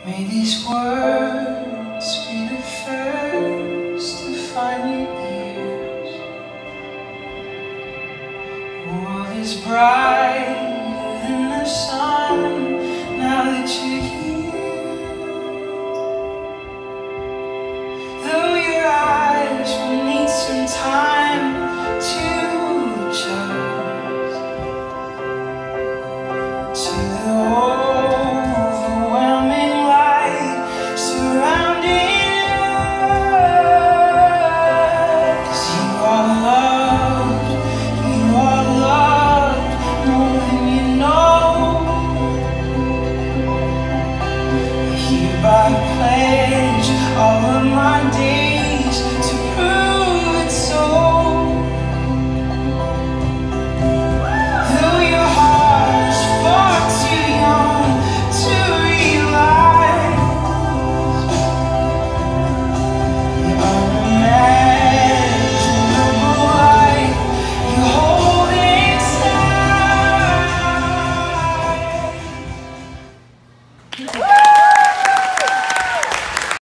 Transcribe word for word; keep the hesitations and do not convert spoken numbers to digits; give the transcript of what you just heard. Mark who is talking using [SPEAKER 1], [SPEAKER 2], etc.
[SPEAKER 1] May these words be the first to find your ears. The world is bright.